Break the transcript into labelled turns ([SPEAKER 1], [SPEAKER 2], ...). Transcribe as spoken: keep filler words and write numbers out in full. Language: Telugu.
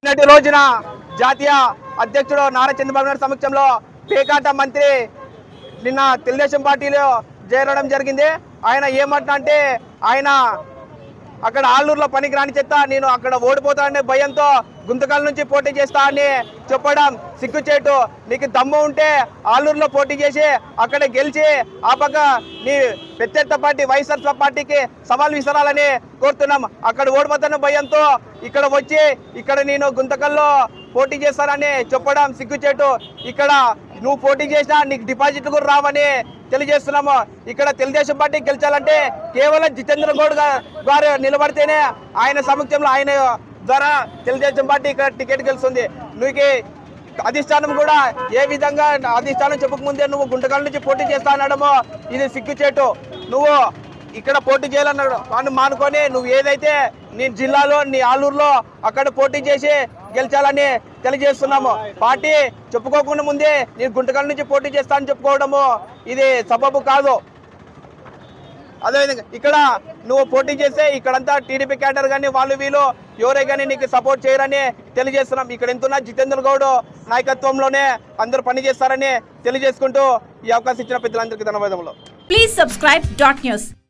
[SPEAKER 1] నిన్నటి రోజున జాతీయ అధ్యక్షుడు నారా చంద్రబాబు నాయుడు సమక్షంలో పేకాట మంత్రి నిన్న తెలుగుదేశం పార్టీలో చేరడం జరిగింది. ఆయన ఏమంటున్నా అంటే ఆయన అక్కడ ఆలూరులో పనికి రాని చెత్త నేను అక్కడ ఓడిపోతాననే భయంతో గుంతకల్ నుంచి పోటీ చేస్తా అని చెప్పడం సిగ్గుచేటు. నీకు దమ్ము ఉంటే ఆలూరులో పోటీ చేసి అక్కడ గెలిచి ఆ పక్క నీ ప్రత్యర్థ పార్టీ వైఎస్ఆర్ పార్టీకి సవాల్ విసరాలని కోరుతున్నాం. అక్కడ ఓడిపోతున్న భయంతో ఇక్కడ వచ్చి ఇక్కడ నేను గుంతకల్లో పోటీ చేస్తానని చెప్పడం సిగ్గుచేటు. ఇక్కడ నువ్వు పోటీ చేసినా నీకు డిపాజిట్లు కూడా రావని తెలియజేస్తున్నాము. ఇక్కడ తెలుగుదేశం పార్టీ గెలిచాలంటే కేవలం జితేంద్ర గౌడ్ గారు నిలబడితేనే ఆయన సమక్షంలో ఆయన ద్వారా తెలుగుదేశం పార్టీ ఇక్కడ టికెట్ గెలుస్తుంది. నీకు అధిష్టానం కూడా ఏ విధంగా అధిష్టానం చెప్పకముందే నువ్వు గుంటకల్ నుంచి పోటీ చేస్తా అనడమో ఇది సిగ్గుచేటు. నువ్వు ఇక్కడ పోటీ చేయాలన్నాడు వాడిని మానుకొని నువ్వు ఏదైతే నీ జిల్లాలో నీ ఆలూరులో అక్కడ పోటీ చేసి గెలిచాలని తెలియజేస్తున్నాము. పార్టీ చెప్పుకోకుండా ముందే నేను గుంటకల్ నుంచి పోటీ చేస్తా అని చెప్పుకోవడము ఇది సబబు కాదు. అదేవిధంగా ఇక్కడ నువ్వు పోటీ చేస్తే ఇక్కడంతా టీడీపీ క్యాడర్ కానీ వాళ్ళు వీళ్ళు ఎవరే కానీ నీకు సపోర్ట్ చేయరని తెలియజేస్తున్నాం. ఇక్కడ ఎంతున్నా జితేంద్ర గౌడ్ నాయకత్వంలోనే అందరూ పనిచేస్తారని తెలియజేసుకుంటూ ఈ అవకాశం ఇచ్చిన పెద్దలందరికీ ధన్యవాదములు.
[SPEAKER 2] Please subscribe dot news.